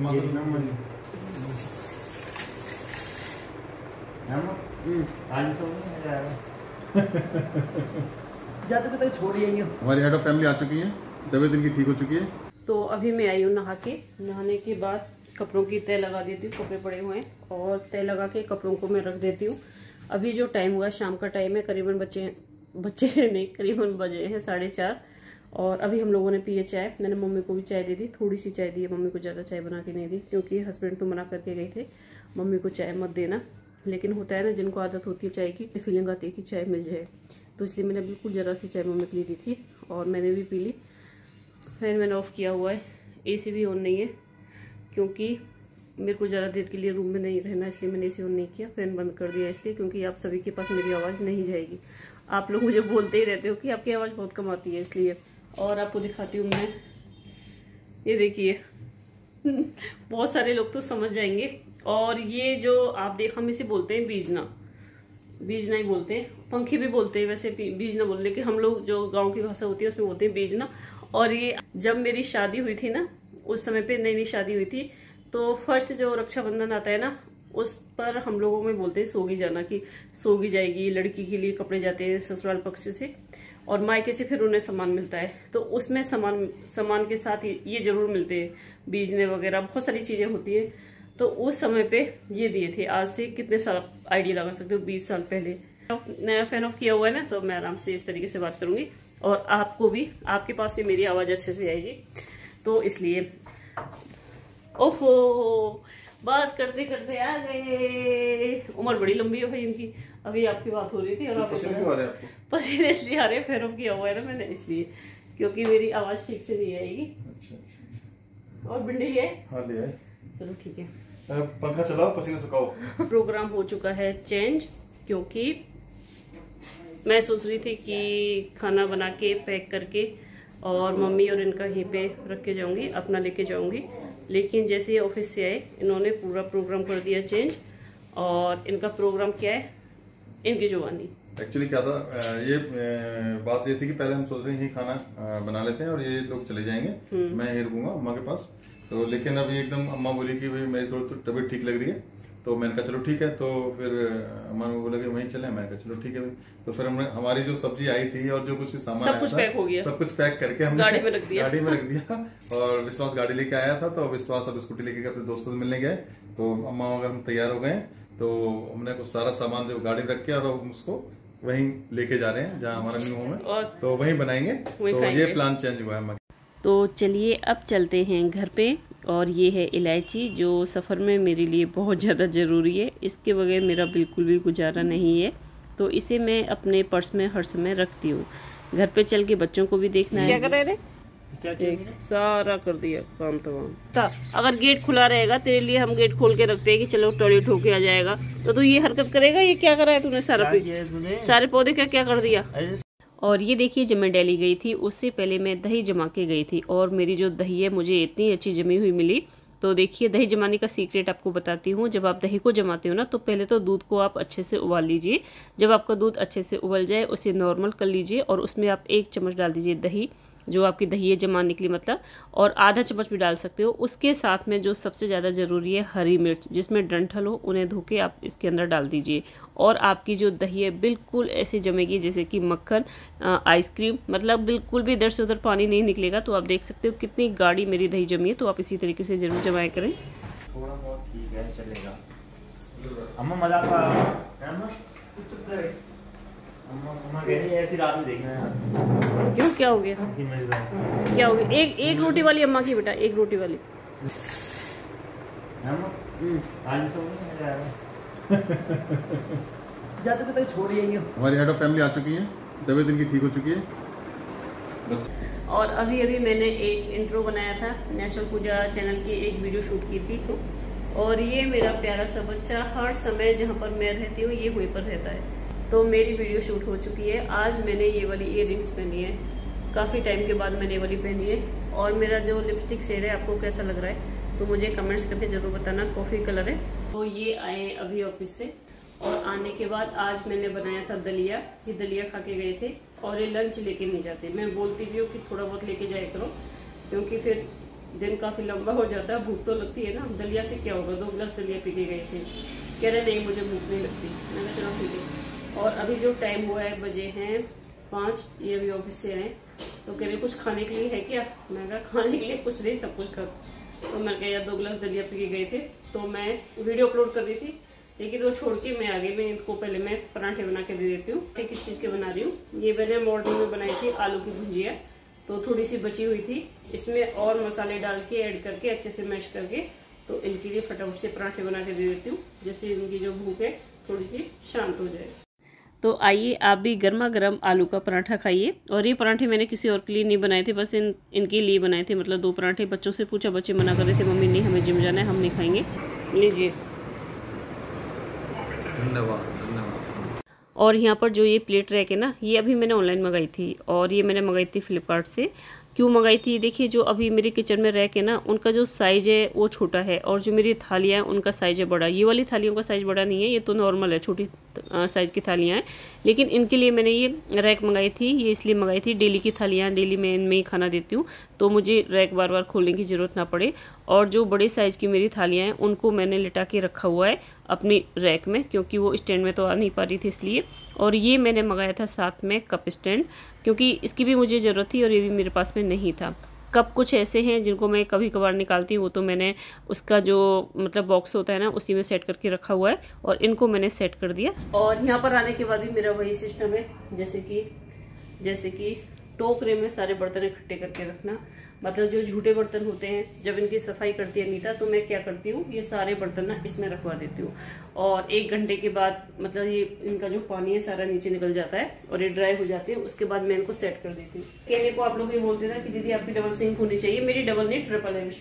तक छोड़ी आई हूँ। हमारी हेड ऑफ फैमिली आ चुकी है, तबीयत इनकी ठीक हो चुकी है। तो अभी मैं आई हूँ नहा के। नहाने के बाद कपड़ों की तह लगा देती हूँ, कपड़े पड़े हुए हैं और तह लगा के कपड़ों को मैं रख देती हूँ। अभी जो टाइम हुआ शाम का टाइम है, करीबन करीबन बजे हैं 4:30 और अभी हम लोगों ने पिए चाय। मैंने मम्मी को भी चाय दे दी, थोड़ी सी चाय दी है, मम्मी को ज़्यादा चाय बना के नहीं दी क्योंकि हस्बैंड तो मना करके गए थे मम्मी को चाय मत देना। लेकिन होता है ना, जिनको आदत होती है चाय की, फीलिंग आती है कि चाय मिल जाए, तो इसलिए मैंने बिल्कुल ज़रा सी चाय मम्मी के लिए दी थी और मैंने भी पी ली। फैन मैंने ऑफ़ किया हुआ है, AC भी ऑन नहीं है क्योंकि मेरे को ज़्यादा देर के लिए रूम में नहीं रहना, इसलिए मैंने AC ऑन नहीं किया। फैन बंद कर दिया इसलिए क्योंकि आप सभी के पास मेरी आवाज़ नहीं जाएगी। आप लोग मुझे बोलते ही रहते हो कि आपकी आवाज़ बहुत कम आती है, इसलिए। और आपको दिखाती हूँ मैं, ये देखिए बहुत सारे लोग तो समझ जाएंगे। और ये जो आप हम इसे बोलते हैं बीजना ही बोलते हैं, पंखी भी बोलते हैं, वैसे बीजना बोलते हैं कि हम लोग जो गांव की भाषा होती है उसमें बोलते हैं बीजना। और ये जब मेरी शादी हुई थी ना, उस समय पे नई शादी हुई थी, तो फर्स्ट जो रक्षाबंधन आता है ना, उस पर हम लोगों में बोलते हैं सोगी जाना, कि सोगी जाएगी। लड़की के लिए कपड़े जाते हैं ससुराल पक्ष से और मायके से फिर उन्हें सामान मिलता है, तो उसमें सामान के साथ ये जरूर मिलते हैं, बीजने वगैरह बहुत सारी चीजें होती है। तो उस समय पे ये दिए थे, आज से कितने साल आइडिया लगा सकते हो, 20 साल पहले। नया फैन ऑफ किया हुआ है ना, तो मैं आराम से इस तरीके से बात करूंगी और आपको भी, आपके पास भी मेरी आवाज अच्छे से आएगी, तो इसलिए। ओहो, बात करते करते आ गए। उम्र बड़ी लंबी हो गई इनकी। अभी आपकी बात हो रही थी और आप पसीने इसलिए आ रहे हैं, फैन ऑफ किया हुआ है ना मैंने, इसलिए क्योंकि मेरी आवाज ठीक से नहीं आएगी। अच्छा। और भिंडी है? हाँ ले आए। चलो ठीक है, पंखा चलाओ, पसीने सुखाओ। प्रोग्राम हो चुका है चेंज, क्योंकि मैं सोच रही थी कि खाना बना के पैक करके और मम्मी और इनका यहीं पे रख के जाऊंगी, अपना लेके जाऊंगी। लेकिन जैसे ये ऑफिस से आए, इन्होंने पूरा प्रोग्राम कर दिया चेंज। और इनका प्रोग्राम क्या है, इनकी जुबानी। एक्चुअली क्या था, ये बात ये थी कि पहले हम सोच रहे हैं यही खाना बना लेते हैं और ये लोग चले जाएंगे, मैं यहीं रुकूंगा अम्मा के पास। तो लेकिन अभी एकदम अम्मा बोली कि भाई मेरी थोड़ी तबीयत ठीक लग रही है, तो मैंने कहा चलो ठीक है। तो फिर अम्मा ने बोला कि वहीं चले, मैंने कहा चलो ठीक है। तो फिर हमने हमारी जो सब्जी आई थी और जो कुछ सामान सब कुछ पैक हो गया, सब कुछ पैक करके हमने गाड़ी में रख दिया और विश्वास गाड़ी लेके आया था, तो विश्वास अब स्कूटी लेके अपने दोस्तों से मिलने गए। तो अम्मा वगैरह हम तैयार हो गए, तो हमने कुछ सारा सामान जो गाड़ी में रख के और हम उसको वहीं लेके जा रहे हैं जहाँ हमारा न्यू होम है, तो वहीं बनाएंगे। तो ये प्लान चेंज हुआ है। तो चलिए अब चलते हैं घर पे। और ये है इलायची, जो सफ़र में मेरे लिए बहुत ज़्यादा ज़रूरी है, इसके बगैर मेरा बिल्कुल भी गुजारा नहीं है। तो इसे मैं अपने पर्स में हर समय रखती हूँ। घर पे चल के बच्चों को भी देखना है। क्या कर रहे थे? सारा कर दिया काम तमाम। अगर गेट खुला रहेगा तेरे लिए, हम गेट खोल के रखते हैं कि चलो टॉयलेट होके आ जाएगा, तो तू ये हरकत करेगा? ये क्या कर रहा है तूने? सारे पौधे क्या कर दिया। और ये देखिए, जब मैं दिल्ली गई थी उससे पहले मैं दही जमा के गई थी और मेरी जो दही है मुझे इतनी अच्छी जमी हुई मिली। तो देखिए, दही जमाने का सीक्रेट आपको बताती हूँ। जब आप दही को जमाते हो ना, तो पहले तो दूध को आप अच्छे से उबाल लीजिए। जब आपका दूध अच्छे से उबल जाए उसे नॉर्मल कर लीजिए और उसमें आप 1 चम्मच डाल दीजिए दही, जो आपकी दही है जमा निकली मतलब, और आधा चम्मच भी डाल सकते हो। उसके साथ में जो सबसे ज़्यादा ज़रूरी है, हरी मिर्च, जिसमें डंठल हो उन्हें धो के आप इसके अंदर डाल दीजिए और आपकी जो दही है बिल्कुल ऐसे जमेगी जैसे कि मक्खन, आइसक्रीम, मतलब बिल्कुल भी इधर से उधर पानी नहीं निकलेगा। तो आप देख सकते हो कितनी गाढ़ी मेरी दही जमी है। तो आप इसी तरीके से ज़रूर जमाया करें। थोड़ा बहुत ठीक है, चलेगा। अम्मा मजाक ऐसी रात में देखना है। क्यों, क्या हो गया? क्या हो गया? एक रोटी वाली अम्मा की बेटा, एक रोटी वाली। तक छोड़ी आई हूँ। हमारी हेड ऑफ फैमिली आ चुकी है, तबीयत इनकी ठीक हो चुकी है। और अभी मैंने एक इंट्रो बनाया था, नेशनल पूजा चैनल की एक वीडियो शूट की थी। और ये मेरा प्यारा सा बच्चा हर समय जहाँ पर मैं रहती हूँ ये वहीं पर रहता है। तो मेरी वीडियो शूट हो चुकी है। आज मैंने ये वाली इयररिंग्स पहनी है, काफ़ी टाइम के बाद मैंने ये वाली पहनी है। और मेरा जो लिपस्टिक शेड है आपको कैसा लग रहा है, तो मुझे कमेंट्स करके ज़रूर बताना। कॉफ़ी कलर है। तो ये आए अभी ऑफिस से, और आने के बाद आज मैंने बनाया था दलिया। ये दलिया खा के गए थे और ये लंच लेके नहीं जाते। मैं बोलती भी हूँ कि थोड़ा बहुत लेके जाया करो, क्योंकि फिर दिन काफी लंबा हो जाता है, भूख तो लगती है ना। दलिया से क्या होगा, 2 गिलास दलिया पी के गए थे। कह रहे नहीं मुझे भूख नहीं लगती। मैंने चलो ठीक है। और अभी जो टाइम हुआ है, बजे हैं 5, ये अभी ऑफिस से आए तो कह रहे कुछ खाने के लिए है क्या। मैं कहा खाने के लिए कुछ नहीं, सब कुछ खा। तो मैंने कहा यार 2 गिलास दलिया पी के गए थे। तो मैं वीडियो अपलोड कर रही थी, लेकिन वो छोड़ के मैं आ गई। मैं इनको पहले मैं पराठे बना के दे देती हूँ। किस चीज़ के बना रही हूँ, ये मैंने मॉर्निंग में बनाई थी आलू की भुजिया, तो थोड़ी सी बची हुई थी। इसमें और मसाले डाल के ऐड करके अच्छे से मैश करके तो इनके लिए फटाफट से पराठे बना के दे देती हूँ, जैसे इनकी जो भूख है थोड़ी सी शांत हो जाए। तो आइए आप भी गर्मा गर्म आलू का पराठा खाइए। और ये पराठे मैंने किसी और के लिए नहीं बनाए थे, बस इनके लिए बनाए थे। मतलब 2 पराठे। बच्चों से पूछा, बच्चे मना कर रहे थे, मम्मी नहीं हमें जिम जाना है, हम नहीं खाएंगे। लीजिए, धन्यवाद। और यहाँ पर जो ये प्लेट रैक है ना, ये अभी मैंने ऑनलाइन मंगाई थी, और ये मैंने मंगाई थी फ्लिपकार्ट से। क्यों मंगाई थी, देखिए जो अभी मेरे किचन में रैक है ना, उनका जो साइज़ है वो छोटा है, और जो मेरी थालियाँ हैं उनका साइज़ है बड़ा। ये वाली थालियों का साइज़ बड़ा नहीं है, ये तो नॉर्मल है, छोटी साइज़ की थालियाँ हैं। लेकिन इनके लिए मैंने ये रैक मंगाई थी। ये इसलिए मंगाई थी, डेली की थालियाँ, डेली मैं इनमें ही खाना देती हूँ, तो मुझे रैक बार बार खोलने की ज़रूरत ना पड़े। और जो बड़े साइज़ की मेरी थालियाँ हैं उनको मैंने लिटा के रखा हुआ है अपनी रैक में, क्योंकि वो स्टैंड में तो आ नहीं पा रही थी इसलिए। और ये मैंने मंगाया था साथ में कप स्टैंड, क्योंकि इसकी भी मुझे ज़रूरत थी और ये भी मेरे पास में नहीं था। कप कुछ ऐसे हैं जिनको मैं कभी कभार निकालती हूँ, वो तो मैंने उसका जो मतलब बॉक्स होता है ना, उसी में सेट करके रखा हुआ है, और इनको मैंने सेट कर दिया। और यहाँ पर आने के बाद भी मेरा वही सिस्टम है, जैसे कि टोकरे में सारे बर्तन इकट्ठे करके रखना। मतलब जो झूठे बर्तन होते हैं, जब इनकी सफाई करती है नीता, तो मैं क्या करती हूँ, ये सारे बर्तन ना इसमें रखवा देती हूँ। और 1 घंटे के बाद मतलब ये इनका जो पानी है सारा नीचे निकल जाता है और ये ड्राई हो जाती है। उसके बाद मैं इनको सेट कर देती हूँ। कहने को आप लोग ये बोलते थे कि दीदी आपकी डबल सिंक होनी चाहिए, मेरी डबल नहीं ट्रिपल है।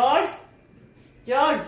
जॉर्ज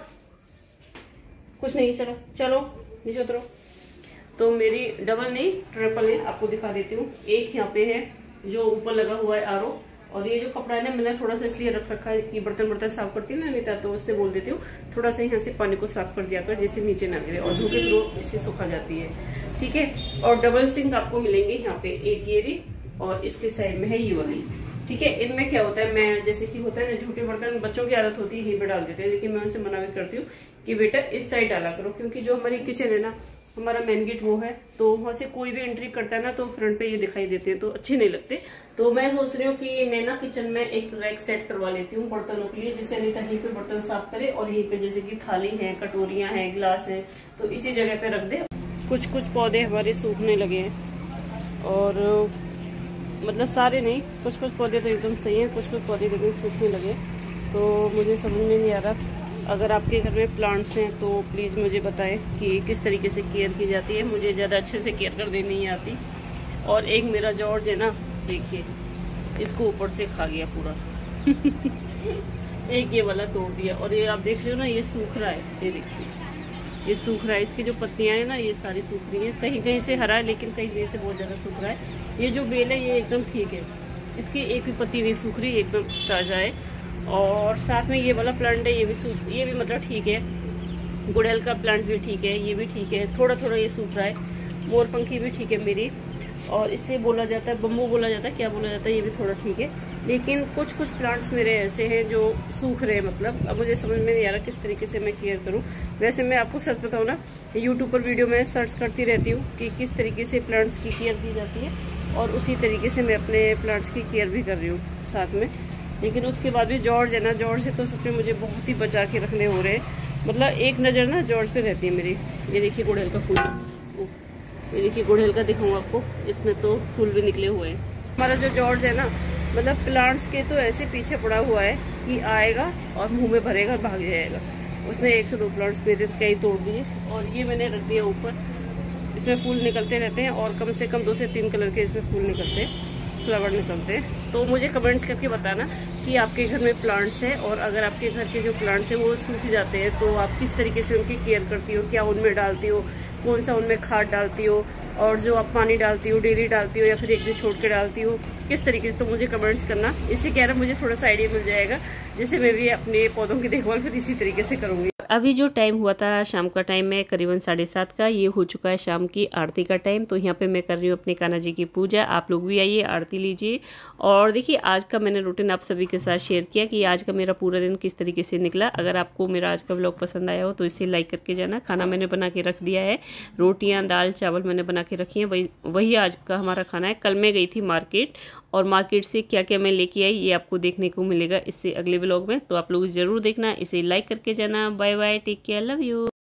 कुछ नहीं, चलो नीचे उतरो। तो मेरी डबल नहीं ट्रिपल है, आपको दिखा देती हूँ। एक यहाँ पे है जो ऊपर लगा हुआ है आरओ, और ये जो कपड़ा है ना, मैंने थोड़ा सा इसलिए रख रखा है कि बर्तन साफ करती है ना नीता, तो उससे बोल देती हूँ थोड़ा सा यहाँ से पानी को साफ कर दिया कर, जैसे नीचे ना गिरे, और धो के थ्रो इससे सुखा जाती है। ठीक है। और डबल सिंक आपको मिलेंगे यहाँ पे, एक ये रही और इसके साइड में है ये वाली। ठीक है। इनमें क्या होता है, मैं जैसे कि होता है ना झूठे बर्तन, बच्चों की आदत होती है यहीं पे डाल देते हैं, लेकिन मैं उनसे मना भी करती हूँ कि बेटा इस साइड डाला करो, क्योंकि जो हमारी किचन है ना, हमारा मेन गेट वो है, तो वहां से कोई भी एंट्री करता है ना, तो फ्रंट पे ये दिखाई देते हैं, तो अच्छे नहीं लगते। तो मैं सोच रही हूँ कि मैं ना किचन में एक रैक सेट करवा लेती हूँ बर्तनों के लिए, जिससे नहीं यहीं पे बर्तन साफ करे, और यहीं पे जैसे कि थाली है, कटोरियां हैं, गिलास है, तो इसी जगह पे रख दे। कुछ पौधे हमारे सूखने लगे हैं, और मतलब सारे नहीं, कुछ पौधे तो एकदम सही है, कुछ पौधे लेकिन सूखने लगे। तो मुझे समझ में नहीं आ रहा, अगर आपके घर में प्लांट्स हैं तो प्लीज़ मुझे बताएं कि किस तरीके से केयर की जाती है। मुझे ज़्यादा अच्छे से केयर करनी नहीं आती। और एक मेरा जॉर्ज है ना, देखिए इसको ऊपर से खा गया पूरा एक ये वाला तोड़ दिया, और ये आप देख रहे हो ना, ये सूख रहा है, ये देखिए ये सूख रहा है। इसकी जो पत्तियां हैं ना, ये सारी सूख रही हैं, कहीं कहीं से हरा है, लेकिन कहीं कहीं से बहुत ज़्यादा सूख रहा है। ये जो बेल है ये एकदम ठीक है, इसकी एक भी पत्ती नहीं सूख रही, एकदम ताज़ा है। और साथ में ये वाला प्लांट है, ये भी मतलब ठीक है। गुड़हल का प्लांट भी ठीक है, ये भी ठीक है, थोड़ा थोड़ा ये सूख रहा है। मोरपंखी भी ठीक है मेरी, और इससे बोला जाता है बम्बू बोला जाता है, क्या बोला जाता है, ये भी थोड़ा ठीक है। लेकिन कुछ प्लांट्स मेरे ऐसे हैं जो सूख रहे हैं। मतलब अब मुझे समझ में नहीं आ रहा किस तरीके से मैं केयर करूं। वैसे मैं आपको सच बताऊं ना, यूट्यूब पर वीडियो में सर्च करती रहती हूँ कि किस तरीके से प्लांट्स की केयर की जाती है, और उसी तरीके से मैं अपने प्लांट्स की केयर भी कर रही हूँ साथ में। लेकिन उसके बाद भी जॉर्ज है ना, जॉर्ज से तो सच में मुझे बहुत ही बचा के रखने हो रहे हैं। मतलब एक नज़र ना जॉर्ज पे रहती है मेरी। ये देखिए गुड़हल का फूल, ये देखिए गुड़हल का दिखाऊँ आपको, इसमें तो फूल भी निकले हुए हैं। हमारा जो जॉर्ज है ना, मतलब प्लांट्स के तो ऐसे पीछे पड़ा हुआ है कि आएगा और मुंह में भरेगा, भाग जाएगा। उसने 1 से 2 प्लांट्स मेरे कई तोड़ दिए, और ये मैंने रख दिया ऊपर। इसमें फूल निकलते रहते हैं, और कम से कम 2 से 3 कलर के इसमें फूल निकलते हैं, फ्लावर निकलते हैं। तो मुझे कमेंट्स करके बताना कि आपके घर में प्लांट्स हैं, और अगर आपके घर के जो प्लांट्स हैं वो सूख जाते हैं तो आप किस तरीके से उनकी केयर करती हो, क्या उनमें डालती हो, कौन सा उनमें खाद डालती हो, और जो आप पानी डालती हो डेली डालती हो या फिर एक दिन छोड़ के डालती हो, किस तरीके से। तो मुझे कमेंट्स करना, इससे क्या है मुझे थोड़ा सा आइडिया मिल जाएगा जैसे मैं भी अपने पौधों की देखभाल फिर इसी तरीके से करूंगी। अभी जो टाइम हुआ था शाम का टाइम है करीबन 7:30 का, ये हो चुका है शाम की आरती का टाइम। तो यहाँ पे मैं कर रही हूँ अपने कान्हा जी की पूजा। आप लोग भी आइए आरती लीजिए। और देखिए आज का मैंने रूटीन आप सभी के साथ शेयर किया कि आज का मेरा पूरा दिन किस तरीके से निकला। अगर आपको मेरा आज का व्लॉग पसंद आया हो तो इसे लाइक करके जाना। खाना मैंने बना के रख दिया है, रोटियाँ दाल चावल मैंने बना के रखी हैं, वही आज का हमारा खाना है। कल मैं गई थी मार्केट और मार्केट से क्या क्या मैं लेके आई ये आपको देखने को मिलेगा इससे अगले व्लॉग में। तो आप लोग ज़रूर देखना, इसे लाइक करके जाना। Bye bye, take care, love you.